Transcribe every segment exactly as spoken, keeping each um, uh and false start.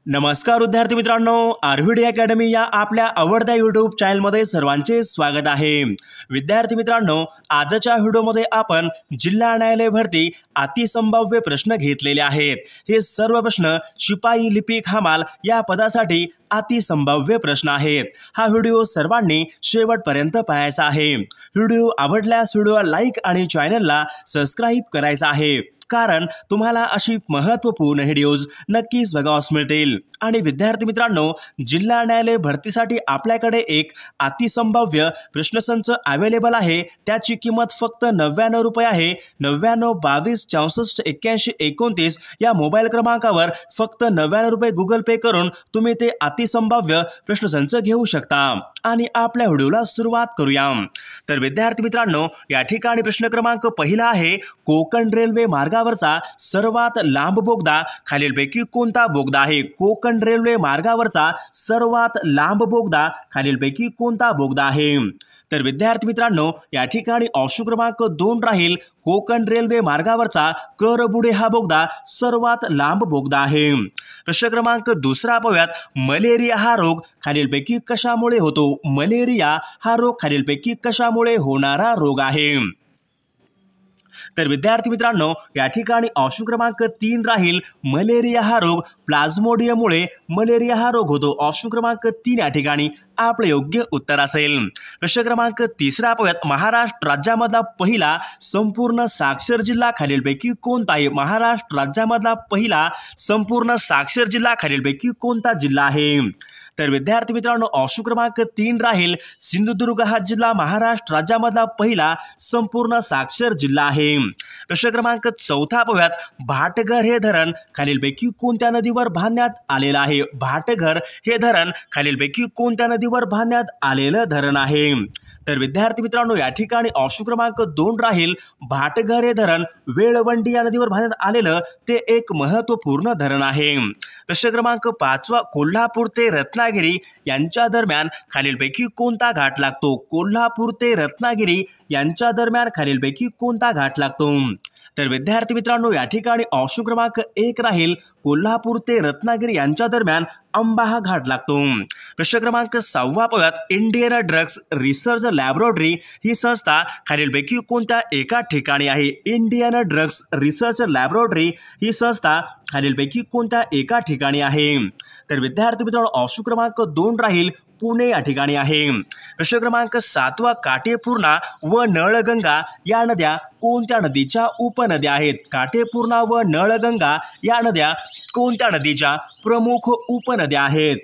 नमस्कार विद्यार्थी मित्रांनो, आरव्हीडी अकॅडमी या आपल्या आवडत्या यूट्यूब चॅनलमध्ये सर्वांचे स्वागत आहे। विद्यार्थी मित्रांनो, आजच्या व्हिडिओमध्ये आपण जिल्हा न्यायालय भरती अतिसंभाव्य प्रश्न घेतलेले आहेत। हे सर्व प्रश्न शिपाई लिपिक हमाल या पदासाठी अतिसंभाव्य प्रश्न आहेत। हा व्हिडिओ सर्वांनी शेवटपर्यंत पाहायचा आहे। व्हिडिओ आवडल्यास व्हिडिओला लाईक आणि चॅनलला सबस्क्राइब करायचा आहे, कारण तुम्हाला अशी महत्त्वपूर्ण व्हिडिओज नक्कीच बघावयास मिळतील। आणि विद्यार्थी मित्रांनो, जिल्हा न्यायालय भरतीसाठी आपल्याकडे एक अतिसंभाव्य प्रश्नसंच अवेलेबल आहे। त्याची किंमत फक्त नव्याण्णव रुपये आहे। नव्याण्णव बावीस चौसष्ट एक्क्याऐंशी एकोणतीस या मोबाईल क्रमांकावर फक्त नव्याण्णव रुपये गुगल पे करून तुम्ही ते अतिसंभाव्य प्रश्नसंच घेऊ शकता। आणि आपल्या व्हिडिओला सुरुवात करूया। तर विद्यार्थी मित्रांनो, या ठिकाणी प्रश्न क्रमांक पहिला आहे, कोकण रेल्वे मार्गावरचा सर्वात लांब बोगदा खालीलपैकी कोणता बोगदा आहे? कोकण रेल्वे मार्गावरचा सर्वात लांब बोगदा खालीलपैकी कोणता बोगदा आहे? तर विद्यार्थी मित्रांनो, या ठिकाणी ऑप्शन क्रमांक दोन राहील, कोकण रेल्वे मार्गावरचा करबुडे हा बोगदा सर्वात लांब बोगदा आहे। प्रश्न क्रमांक दुसरा पाहूयात, मलेरिया हा रोग खालीलपैकी कशामुळे होतो? मलेरिया हा रोग खालीलपैकी कशामुळे होणारा रोग आहे? तर विद्यार्थी मित्रांनो, या ठिकाणी ऑप्शन क्रमांक तीन राहील, मलेरिया हा रोग प्लाझ्मोडियममुळे मलेरिया हा रोग होतो। ऑप्शन क्रमांक तीन या ठिकाणी आपले योग्य उत्तर असेल। प्रश्न क्रमांक तिसरा पाहूयात, महाराष्ट्र राज्यामधला पहिला संपूर्ण साक्षर जिल्हा खालीलपैकी कोणता आहे? महाराष्ट्र राज्यामधला पहिला संपूर्ण साक्षर जिल्हा खालीलपैकी कोणता जिल्हा आहे? तर विद्यार्थी मित्रांनो, ऑप्शन क्रमांक तीन राहील, सिंधुदुर्ग हा जिल्हा महाराष्ट्र राज्यामधला पहिला संपूर्ण साक्षर जिल्हा आहे। प्रश्न क्रमांक चौथा पाहूयात, भाटघर हे धरण खालीलपैकी कोणत्या नदीवर बांधण्यात आलेलं आहे? भाटघर हे धरण खालीलपैकी कोणत्या नदीवर बांधण्यात आलेलं धरण आहे? तर विद्यार्थी मित्रांनो, या ठिकाणी ऑप्शन क्रमांक दोन राहील, भाटघर हे धरण वेळवंडी या नदीवर बांधण्यात आलेलं ते एक महत्त्वपूर्ण धरण आहे। प्रश्न क्रमांक पाचवा, कोल्हापूर ते रत्नागिरी यांच्या दरम्यान खालीलपैकी कोणता घाट लागतो? कोल्हापूर ते रत्नागिरी यांच्या दरम्यान खालीलपैकी कोणता घाट लागतो? तर विद्यार्थी मित्रांनो, या ठिकाणी ऑप्शन क्रमांक एक राहील, कोल्हापूर ते रत्नागिरी यांच्या दरम्यान अंबा हा घाट लागतो। प्रश्न क्रमांक सहावा पाहूयात, इंडियन ड्रग्स रिसर्च लॅबोरेटरी ही संस्था खालीलपैकी कोणत्या एका ठिकाणी आहे? इंडियन ड्रग्स रिसर्च लॅबोरेटरी ही संस्था खालीलपैकी कोणत्या एका ठिकाणी आहे? तर विद्यार्थी मित्रांनो, ऑप्शन क्रमांक दोन राहील, पुणे या ठिकाणी आहे। प्रश्न क्रमांक सातवा, काटेपूर्णा व नळगंगा या नद्या कोणत्या नदीच्या उपनद्या आहेत? काटेपूर्णा व नळगंगा या नद्या कोणत्या नदीच्या प्रमुख उपनद्या आहेत?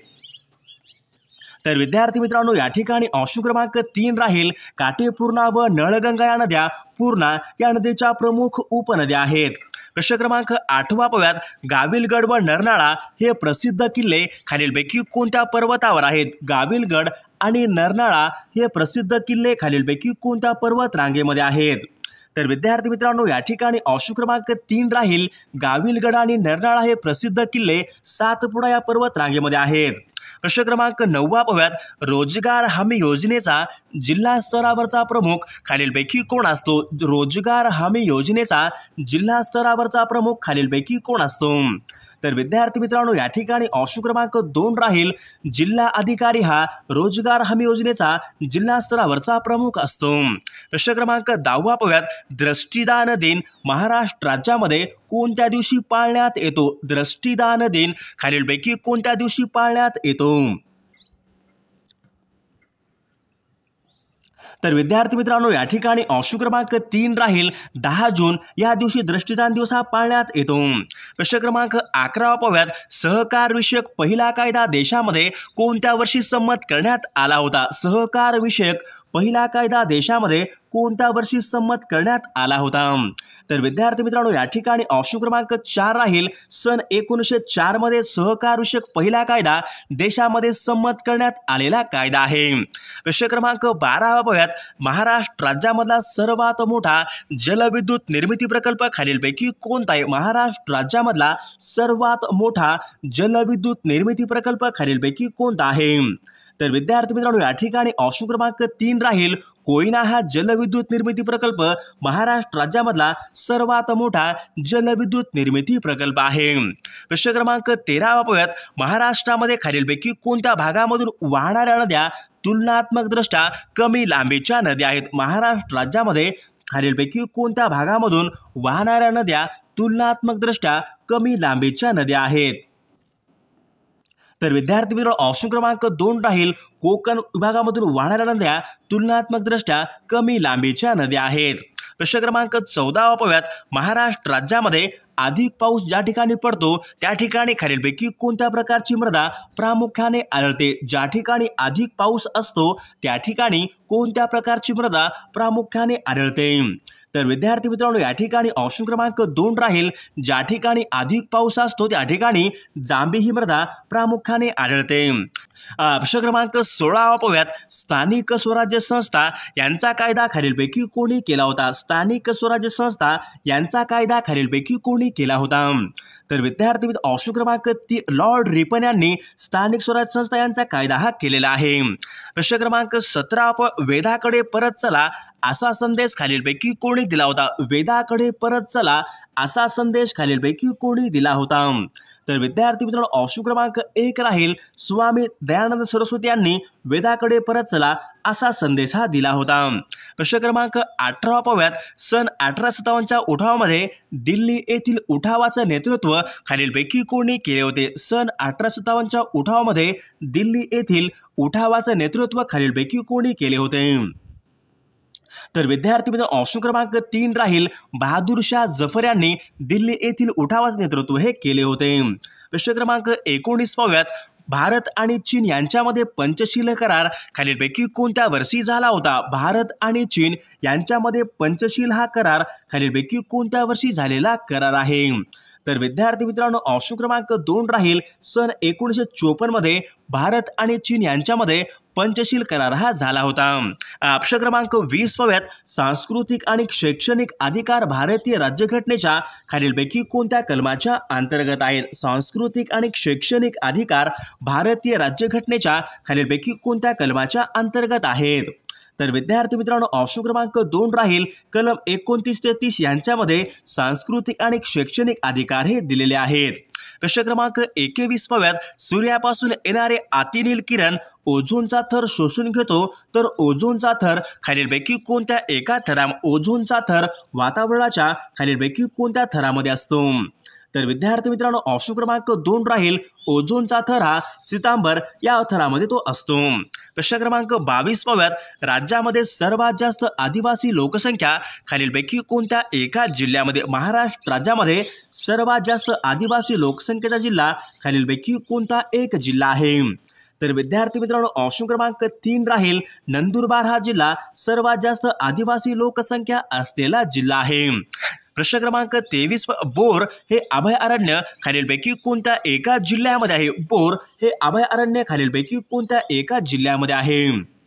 तर विद्यार्थी मित्रांनो, या ठिकाणी ऑप्शन क्रमांक तीन राहील, काटेपूर्णा व नळगंगा या नद्या पूर्णा या नदीच्या प्रमुख उपनद्या आहेत। प्रश्न क्रमांक आठवा पाहूयात, गाविलगड व नरनाळा हे प्रसिद्ध किल्ले खालीलपैकी कोणत्या पर्वतावर आहेत? गाविलगड आणि नरनाळा हे प्रसिद्ध किल्ले खालीलपैकी कोणत्या पर्वत रांगेमध्ये आहेत? तर विद्यार्थी मित्रांनो, या ठिकाणी ऑप्शन क्रमांक तीन राहील, गाविलगड आणि नरनाळा हे प्रसिद्ध किल्ले सातपुडा या पर्वत रांगेमध्ये आहेत। प्रश्न क्रमांक नववा पाहूयात, रोजगार हमी योजनेचा जिल्हा स्तरावरचा प्रमुख खालीलपैकी कोण असतो? रोजगार हमी योजनेचा जिल्हा स्तरावरचा प्रमुख खालीलपैकी कोण असतो? तर विद्यार्थी मित्रांनो, या ठिकाणी ऑप्शन क्रमांक दोन राहील, जिल्हा अधिकारी हा रोजगार हमी योजनेचा जिल्हा स्तरावरचा प्रमुख असतो। प्रश्न क्रमांक दहावा पाहूयात, दृष्टिदान दिन महाराष्ट्र राज्यामध्ये कोणत्या दिवशी पाळण्यात येतो? दृष्टिदान दिन खालीलपैकी कोणत्या दिवशी पाळण्यात येतो? तर विद्यार्थी मित्रांनो, या ठिकाणी ऑप्शन क्रमांक तीन राहील, दहा जून या दिवशी दृष्टिदान दिवस हा पाळण्यात येतो। प्रश्न क्रमांक अकरावा पाहूयात, सहकार विषयक पहिला कायदा देशामध्ये कोणत्या वर्षी संमत करण्यात आला होता? सहकार विषयक पहिला कायदा देशामध्ये कोणत्या वर्षी संमत करण्यात आला होता? तर विद्यार्थी मित्रांनो, या ठिकाणी ऑप्शन क्रमांक चार राहील, सन एकोणीसशे चार मध्ये सहकार विषयक पहिला कायदा देशामध्ये संमत करण्यात आलेला कायदा आहे। प्रश्न क्रमांक बारावा पाहूयात, महाराष्ट्र राज्यामधला सर्वात मोठा जलविद्युत निर्मिती प्रकल्प खालीलपैकी कोणता आहे? महाराष्ट्र राज्यामधला सर्वात मोठा जलविद्युत निर्मिती प्रकल्प खालीलपैकी कोणता आहे? तर विद्यार्थी मित्रांनो, या ठिकाणी ऑप्शन क्रमांक तीन तीन राहील कोयना हा जलविद्युत निर्मिती प्रकल्प महाराष्ट्र राज्यामधला सर्वात मोठा जलविद्युत निर्मिती प्रकल्प आहे। प्रश्न क्रमांक तेरा पाहूयात, महाराष्ट्रामध्ये खालीलपैकी कोणत्या भागामधून वाहणाऱ्या नद्या तुलनात्मकदृष्ट्या कमी लांबीच्या नद्या आहेत? महाराष्ट्र राज्यामध्ये खालीलपैकी कोणत्या भागामधून वाहणाऱ्या नद्या तुलनात्मकदृष्ट्या कमी लांबीच्या नद्या आहेत? तर विद्यार्थी मित्रांनो ऑप्शन क्रमांक दोन राहील कोकण विभागामधून वाहणाऱ्या नद्या तुलनात्मकदृष्ट्या कमी लांबीच्या नद्या आहेत। प्रश्न क्रमांक चौदा पाहूयात, महाराष्ट्र राज्यामध्ये अधिक पाऊस ज्या ठिकाणी पडतो त्या ठिकाणी खालीलपैकी कोणत्या प्रकारची मृदा प्रामुख्याने आढळते? ज्या ठिकाणी अधिक पाऊस असतो त्या ठिकाणी कोणत्या प्रकारची मृदा प्रामुख्याने आढळते? तर विद्यार्थी मित्रांनो या ठिकाणी ऑप्शन क्रमांक दोन राहील ज्या ठिकाणी अधिक पाऊस असतो त्या ठिकाणी जांभी ही मृदा प्रामुख्याने आढळते। प्रश्न क्रमांक सोळा पाहूयात, स्थानिक स्वराज्य संस्था यांचा कायदा खालीलपैकी कोणी केला होता? स्थानिक स्वराज्य संस्था यांचा कायदा खालीलपैकी कोणी केला होता? तर विद्यार्थी मित्र ऑप्शन क्रमांक तीन लॉर्ड रिपन यांनी स्थानिक स्वराज्य संस्था यांचा कायदा हा केलेला आहे। प्रश्न क्रमांक सतरा, वेदाकडे परत चला असा संदेश खालीलपैकी कोणी दिला होता? वेदाकडे परत चला असा संदेश खालीलपैकी कोणी दिला होता? तर विद्यार्थी मित्रांनो ऑप्शन क्रमांक एक राहील स्वामी दयानंद सरस्वती यांनी वेदाकडे परत चला असा संदेश हा दिला होता। प्रश्न क्रमांक अठरा पाहूयात, सन अठरा सत्तावन्नच्या उठावामध्ये दिल्ली येथील उठावाचे नेतृत्व खालीलपैकी कोणी केले होते? सन अठरा सत्तावन्नच्या उठावामध्ये दिल्ली येथील उठावाचे नेतृत्व खालीलपैकी कोणी केले होते? तर विद्यार्थी मित्र ऑप्शन क्रमांक तीन राहील बहादूर शाह जफर यांनी दिल्ली येथील उठावाचे नेतृत्व हे केले होते। प्रश्न क्रमांक एकोणीस पाहूयात, भारत आणि चीन यांच्यामध्ये पंचशील करार खालीलपैकी कोणत्या वर्षी झाला होता? भारत आणि चीन यांच्यामध्ये पंचशील हा करार खालीलपैकी कोणत्या वर्षी झालेला करार आहे? तर विद्यार्थी मित्रांनो ऑप्शन क्रमांक दोन राहील सन एकोणीसशे चोपन्न मध्ये भारत आणि चीन यांच्यामध्ये पंचशील करार हा झाला होता। ऑप्शन क्रमांक वीस पाहूयात, सांस्कृतिक आणि शैक्षणिक अधिकार भारतीय राज्यघटनेच्या खालीलपैकी कोणत्या कलमाच्या अंतर्गत आहेत? सांस्कृतिक आणि शैक्षणिक अधिकार भारतीय राज्यघटनेच्या खालीलपैकी कोणत्या कलमाच्या अंतर्गत आहेत? तर विद्यार्थी मित्रांनो ऑप्शन क्रमांक दोन राहील कलम एकोणतीस ते तीस यांच्यामध्ये सांस्कृतिक आणि शैक्षणिक अधिकार हे दिलेले आहेत। प्रश्न क्रमांक एकवीस पाहूयात, सूर्यापासून येणारे अतिनील किरण ओझोनचा थर शोषून घेतो तर ओझोनचा थर खालीलपैकी कोणत्या एका थरा ओझोनचा थर वातावरणाच्या खालीलपैकी कोणत्या थरामध्ये असतो? तर विद्यार्थी मित्रांनो ऑप्शन क्रमांक दोन राहील ओझोनचा थर हा सितांबर या थरामध्ये तो असतो। प्रश्न क्रमांक बावीस पाहूयात, राज्यामध्ये सर्वात जास्त आदिवासी लोकसंख्या खालीलपैकी कोणत्या एका जिल्ह्यामध्ये? महाराष्ट्र राज्यामध्ये सर्वात जास्त आदिवासी लोकसंख्येचा जिल्हा खालीलपैकी कोणता एक जिल्हा आहे? तर विद्यार्थी मित्रांनो ऑप्शन क्रमांक तीन राहील नंदुरबार हा जिल्हा सर्वात जास्त आदिवासी लोकसंख्या असलेला जिल्हा आहे। प्रश्न क्रमांक तेवीस, बोर हे अभयारण्य खालीलपैकी कोणत्या एका जिल्ह्यामध्ये आहे? बोर हे अभयारण्य खालीलपैकी कोणत्या एका जिल्ह्यामध्ये आहे?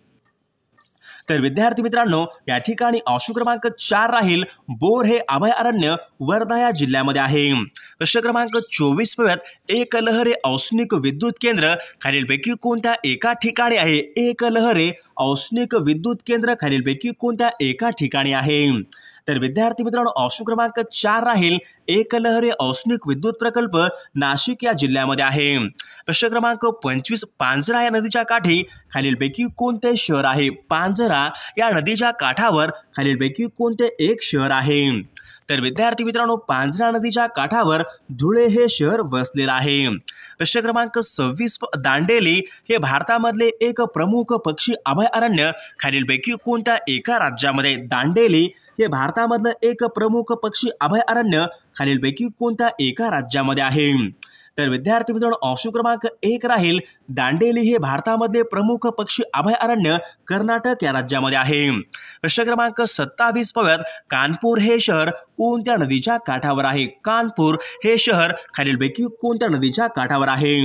तर विद्यार्थी मित्रांनो या ठिकाणी ऑप्शन क्रमांक चार राहील बोर हे अभयारण्य वर्धा या जिल्ह्यामध्ये आहे। प्रश्न क्रमांक चोवीस पाहूयात, एकलहरे औष्णिक विद्युत केंद्र खालीलपैकी कोणत्या एका ठिकाणी आहे? एकलहरे औष्णिक विद्युत केंद्र खालीलपैकी कोणत्या एका ठिकाणी आहे? तर विद्यार्थी मित्रांनो ऑप्शन क्रमांक चार राहील एकलहरे औष्णिक विद्युत प्रकल्प नाशिक या जिल्ह्यामध्ये आहे। प्रश्न क्रमांक पंचवीस, पांझरा या नदीच्या काठी खालीलपैकी कोणते शहर आहे? पांझरा या नदीच्या काठावर खालीलपैकी कोणते एक शहर आहे? तर विद्यार्थी मित्रांनो पांझरा नदीच्या काठावर धुळे हे शहर वसलेले आहे। प्रश्न क्रमांक सव्वीस, दांडेली हे भारतामधले एक प्रमुख पक्षी अभयारण्य खालीलपैकी कोणत्या एका राज्यामध्ये? दांडेली हे भारतामधलं एक प्रमुख पक्षी अभयारण्य खालीलपैकी कोणत्या एका राज्यामध्ये आहे? तर विद्यार्थी मित्रांनो ऑप्शन क्रमांक एक राहील दांडेली हे भारतामधले प्रमुख पक्षी अभयारण्य कर्नाटक या राज्यामध्ये आहे। प्रश्न क्रमांक सत्तावीस पाहूयात, कानपूर हे शहर कोणत्या नदीच्या काठावर आहे? कानपूर हे शहर खालीलपैकी कोणत्या नदीच्या काठावर आहे?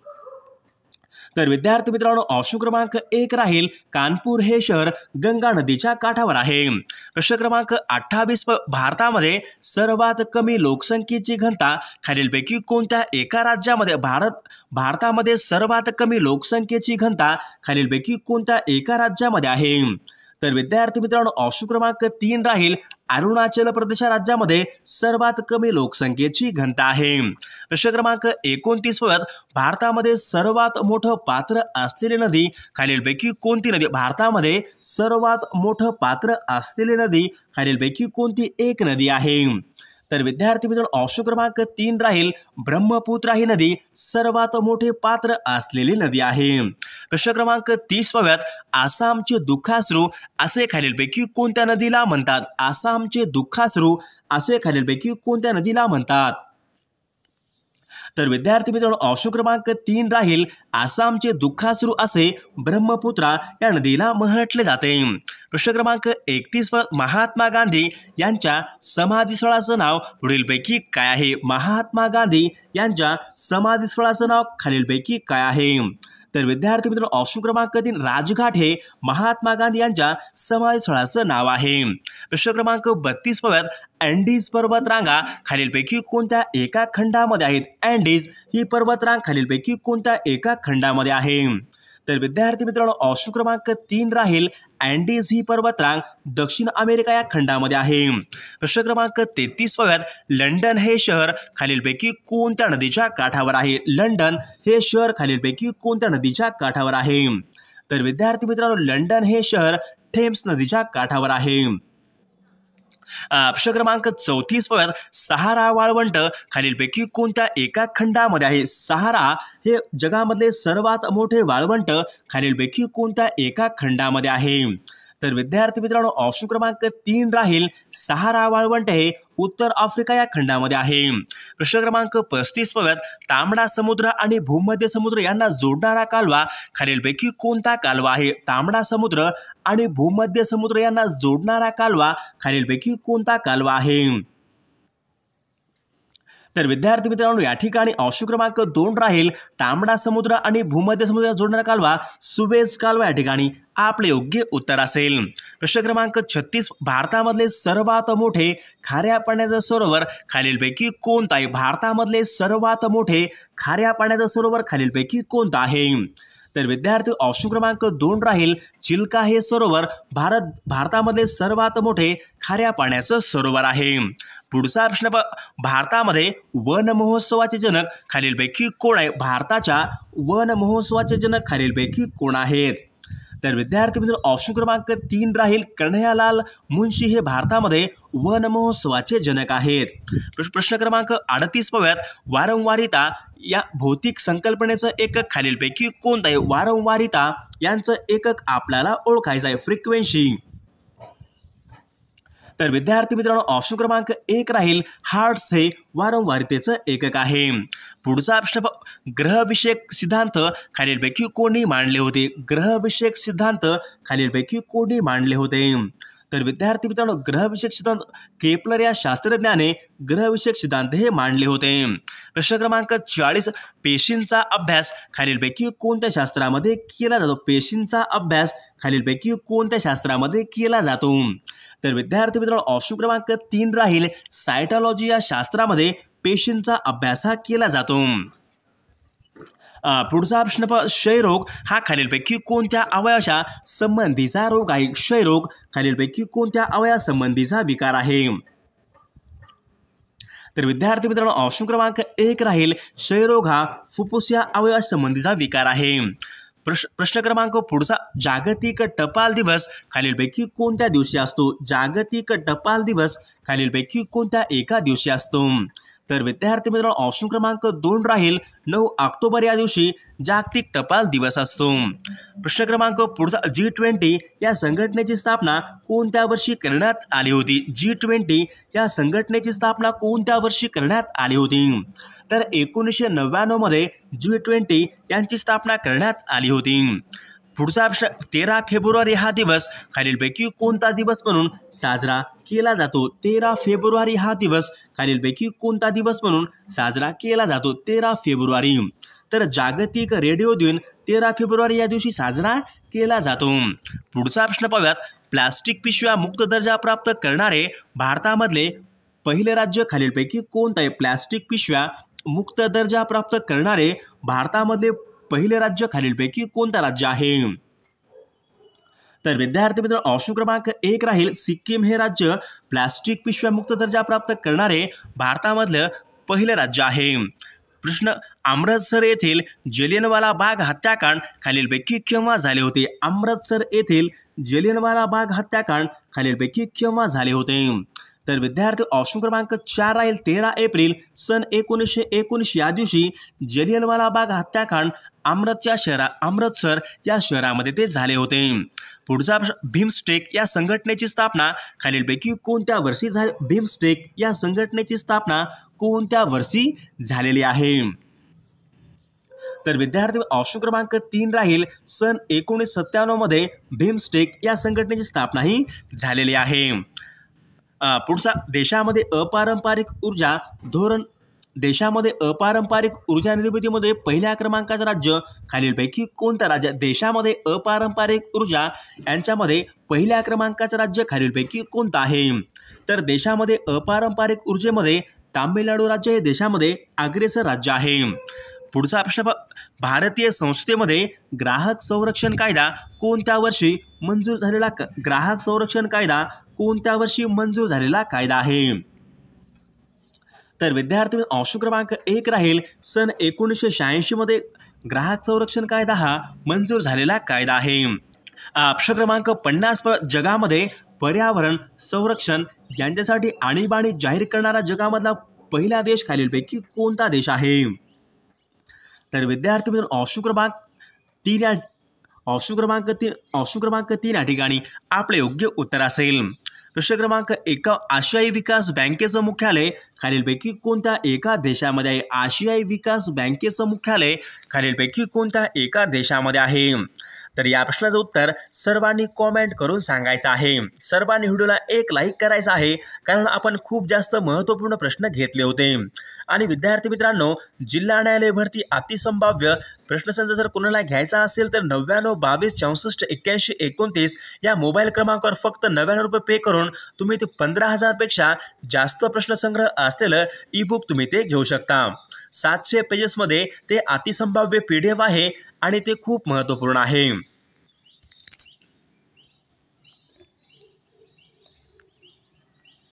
तर विद्यार्थी मित्रांनो ऑप्शन क्रमांक एक राहील कानपूर हे शहर गंगा नदीच्या काठावर आहे। प्रश्न क्रमांक अठ्ठावीस, भारतामध्ये सर्वात कमी लोकसंख्येची घनता खालीलपैकी कोणत्या एका राज्यामध्ये? भारत भारतामध्ये सर्वात कमी लोकसंख्येची घनता खालीलपैकी कोणत्या एका राज्यामध्ये आहे? तर विद्यार्थी मित्रांनो ऑप्शन क्रमांक तीन राहील अरुणाचल प्रदेश राज्यामध्ये सर्वात कमी लोकसंख्येची घनता आहे। प्रश्न क्रमांक एकोणतीस बघा, भारतामध्ये सर्वात मोठं पात्र असलेली नदी खालीलपैकी कोणती नदी? भारतामध्ये सर्वात मोठं पात्र असलेली नदी खालीलपैकी कोणती एक नदी आहे? तर विद्यार्थी मित्रांनो ऑप्शन क्रमांक तीन राहील ब्रह्मपुत्रा ही नदी सर्वात मोठे पात्र असलेली नदी आहे। प्रश्न क्रमांक तीस बघूयात, आसामचे दुःखाश्रू असे खालीलपैकी कोणत्या नदीला म्हणतात? आसामचे दुःखाश्रू असे खालीलपैकी कोणत्या नदीला म्हणतात? तर विद्यार्थी मित्रांनो ऑप्शन क्रमांक तीन राहील आसामचे दुःखाश्रू असे ब्रह्मपुत्रा या नदीला म्हटले जाते। प्रश्न क्रमांक एकतीस, महात्मा गांधी यांच्या समाधीस्थळाचं नाव पुढीलपैकी काय आहे? महात्मा गांधी यांच्या समाधीस्थळाचं नाव खालीलपैकी काय आहे? तर विद्यार्थी मित्रांनो ऑप्शन क्रमांक तीन राजघाट हे महात्मा गांधी यांच्या समाधीस्थळाचं नाव आहे। प्रश्न क्रमांक बत्तीस बघूयात, अँडीज पर्वतरांगा खालीलपैकी कोणत्या एका खंडामध्ये आहेत? अँडीज ही पर्वतरांग खालीलपैकी कोणत्या एका खंडामध्ये आहे? तर विद्यार्थी मित्रांनो ऑप्शन क्रमांक तीन राहील अँडीज ही पर्वतरांग दक्षिण अमेरिका या खंडामध्ये आहे। प्रश्न क्रमांक तेहतीस बघूयात, लंडन हे शहर खालीलपैकी कोणत्या नदीच्या काठावर आहे? लंडन हे शहर खालीलपैकी कोणत्या नदीच्या काठावर आहे? तर विद्यार्थी मित्रांनो लंडन हे शहर थेम्स नदीच्या काठावर आहे। प्रश्न क्रमांक चौतीस बघा, सहारा वाळवंट खालीलपैकी कोणत्या एका खंडामध्ये आहे? सहारा हे जगामधले सर्वात मोठे वाळवंट खालीलपैकी कोणत्या एका खंडामध्ये आहे? तर विद्यार्थी मित्रांनो ऑप्शन क्रमांक तीन राहील सहारा वाळवंट हे उत्तर आफ्रिका या खंडामध्ये आहे। प्रश्न क्रमांक पस्तीस बघा, तांबडा समुद्र आणि भूमध्य समुद्र यांना जोडणारा कालवा खालीलपैकी कोणता कालवा आहे? तांबडा समुद्र आणि भूमध्य समुद्र यांना जोडणारा कालवा खालीलपैकी कोणता कालवा आहे? तर विद्यार्थी मित्रांनो या ठिकाणी ऑप्शन क्रमांक दोन राहील तांबडा समुद्र आणि भूमध्य समुद्र जोडणारा कालवा सुवेझ कालवा या ठिकाणी आपले योग्य उत्तर असेल। प्रश्न क्रमांक छत्तीस, भारतामधले सर्वात मोठे खाऱ्या पाण्याचे सरोवर खालीलपैकी कोणतं आहे? भारतामधले सर्वात मोठे खाऱ्या पाण्याचे सरोवर खालीलपैकी कोणतं आहे? तर विद्यार्थी ऑप्शन क्रमांक दोन राहील चिल्का हे सरोवर भारत भारतामधले सर्वात मोठे खाऱ्या पाण्याचं सरोवर आहे। पुढचा प्रश्न, भारतामध्ये वन महोत्सवाचे जनक खालीलपैकी कोण आहे? भारताच्या वन महोत्सवाचे जनक खालीलपैकी कोण आहेत? तर विद्यार्थी मित्र ऑप्शन क्रमांक तीन राहील कन्हैयालाल मुंशी हे भारतामध्ये वन महोत्सवाचे जनक आहेत। प्रश्न क्रमांक अडतीस बघूयात, वारंवारिता या भौतिक संकल्पनेचं एकक खालीलपैकी कोणतं आहे? वारंवारिता यांचं एकक आपल्याला ओळखायचं आहे, फ्रिक्वेन्सी। तर विद्यार्थी मित्रांनो ऑप्शन क्रमांक एक राहील हर्ट्झ हे वारंवारितेचं एकक आहे। पुढचा प्रश्न, ग्रहविषयक सिद्धांत खालीलपैकी कोणी मांडले होते? ग्रहविषयक सिद्धांत खालीलपैकी कोणी मांडले होते? तर विद्यार्थी मित्रांनो ग्रहविषयक सिद्धांत केपलर या शास्त्रज्ञाने ग्रहविषयक सिद्धांत हे मांडले होते। प्रश्न क्रमांक चाळीस, पेशींचा अभ्यास खालीलपैकी कोणत्या शास्त्रामध्ये केला जातो? पेशींचा अभ्यास खालीलपैकी कोणत्या शास्त्रामध्ये केला जातो? तर विद्यार्थी मित्रांनो ऑप्शन क्रमांक तीन राहील सायटॉलॉजी या शास्त्रामध्ये पेशींचा अभ्यास हा केला जातो। पुढचा प्रश्न, क्षयरोग हा खालीलपैकी कोणत्या अवयवाच्या संबंधीचा रोग आहे? क्षयरोग खालीलपैकी कोणत्या अवयवासंबंधीचा विकार आहे? तर विद्यार्थी मित्रांनो ऑप्शन क्रमांक एक राहील क्षयरोग हा फुफ्फुस या अवयवासंबंधीचा विकार आहे। प्रश्न प्रश्न क्रमांक पुढचा, जागतिक टपाल दिवस खालीलपैकी कोणत्या दिवशी असतो? जागतिक टपाल दिवस खालीलपैकी कोणत्या एका दिवशी असतो? तर विद्यार्थी मित्रांनो ऑप्शन क्रमांक दोन राहील नऊ ऑक्टोबर या दिवशी जागतिक टपाल दिवस असतो। प्रश्न क्रमांक पुढचा, जी ट्वेंटी या संघटनेची स्थापना कोणत्या वर्षी करण्यात आली होती? जी ट्वेंटी या संघटनेची स्थापना कोणत्या वर्षी करण्यात आली होती? तर एकोणीसशे नव्याण्णव मध्ये जी ट्वेंटी यांची स्थापना करण्यात आली होती। पुढचा प्रश्न, तेरा फेब्रुवारी हा दिवस खालीलपैकी कोणता दिवस म्हणून साजरा केला जातो? तेरा फेब्रुवारी हा दिवस खालीलपैकी कोणता दिवस म्हणून साजरा केला जातो? तेरा फेब्रुवारी। तर जागतिक रेडिओ दिन तेरा फेब्रुवारी या दिवशी साजरा केला जातो। पुढचा प्रश्न पाहूयात, प्लास्टिक पिशव्या मुक्त दर्जा प्राप्त करणारे भारतामधले पहिले राज्य खालीलपैकी कोणतं आहे? प्लास्टिक पिशव्या मुक्त दर्जा प्राप्त करणारे भारतामधले पहिले राज्य खालीलपैकी कोणतं राज्य आहे? तर विद्यार्थी मित्र ऑप्शन क्रमांक एक राहील सिक्कीम हे राज्य प्लास्टिक पिशव्यामुक्त दर्जा प्राप्त करणारे भारतामधलं पहिलं राज्य आहे. प्रश्न अमृतसर येथील जलियनवाला बाग हत्याकांड खालीलपैकी केव्हा झाले होते? अमृतसर येथील जलियनवाला बाग हत्याकांड खालीलपैकी केव्हा झाले होते? तर विद्यार्थी ऑप्शन क्रमांक चार राहील तेरा एप्रिल सन एकोणीसशे एकोणीस या दिवशी जलियनवाला बाग हत्याकांड अमृतच्या शहरा अमृतसर या शहरामध्ये ते झाले होते. पुढचा प्रश्न बिमस्टेक या संघटनेची स्थापना खालीलपैकी कोणत्या वर्षी झाली? बिमस्टेक या संघटनेची स्थापना कोणत्या वर्षी झालेली आहे? तर विद्यार्थी ऑप्शन क्रमांक तीन राहील सन एकोणीस सत्त्याण्णव मध्ये बिमस्टेक या संघटनेची स्थापना ही झालेली आहे. पुढचा देशामध्ये अपारंपरिक ऊर्जा धोरण देशामध्ये अपारंपरिक ऊर्जा निर्मितीमध्ये पहिल्या क्रमांकाचं राज्य खालीलपैकी कोणतं राज्य? देशामध्ये अपारंपरिक ऊर्जा यांच्यामध्ये पहिल्या क्रमांकाचं राज्य खालीलपैकी कोणतं आहे? तर देशामध्ये अपारंपरिक ऊर्जेमध्ये तामिळनाडू राज्य हे देशामध्ये अग्रेसर राज्य आहे. पुढचा प्रश्न भारतीय संसदेमध्ये ग्राहक संरक्षण कायदा कोणत्या वर्षी मंजूर झालेला ग्राहक संरक्षण कायदा कोणत्या वर्षी मंजूर झालेला कायदा आहे? तर विद्यार्थी ऑप्शन क्रमांक एक राहील सन एकोणीसशे शहाऐंशी मध्ये ग्राहक संरक्षण कायदा हा मंजूर झालेला कायदा आहे. प्रश्न क्रमांक पन्नास जगामध्ये पर्यावरण संरक्षण यांच्यासाठी आणीबाणी जाहीर करणारा जगामधला पहिला देश खालीलपैकी कोणता देश आहे? तर विद्यार्थी मित्र ऑप्शन क्रमांक तीन या ऑप्शन क्रमांक तीन ऑप्शन क्रमांक तीन या ठिकाणी आपले योग्य उत्तर असेल. प्रश्न क्रमांक एक आशियाई विकास बँकेचं मुख्यालय खालीलपैकी कोणत्या एका देशामध्ये आहे? आशियाई विकास बँकेचं मुख्यालय खालीलपैकी कोणत्या एका देशामध्ये आहे? तर या प्रश्नाचं उत्तर सर्वांनी कॉमेंट करून सांगायचं आहे. सर्वांनी व्हिडिओला एक लाईक करायचं आहे, कारण आपण खूप जास्त महत्त्वपूर्ण प्रश्न घेतले होते. आणि विद्यार्थी मित्रांनो, जिल्हा न्यायालय भरती अतिसंभाव्य प्रश्नसंच जर कोणाला घ्यायचा असेल तर नव्याण्णव बावीस चौसष्ट एक्क्याऐंशी एकोणतीस या मोबाईल क्रमांकावर फक्त नव्याण्णव रुपये पे करून तुम्ही ते पंधरा हजारपेक्षा जास्त प्रश्नसंग्रह असलेलं ई बुक तुम्ही ते घेऊ शकता. सातशे पेजेसमध्ये ते अतिसंभाव्य पी डी एफ आहे आणि ते खूप महत्त्वपूर्ण आहे.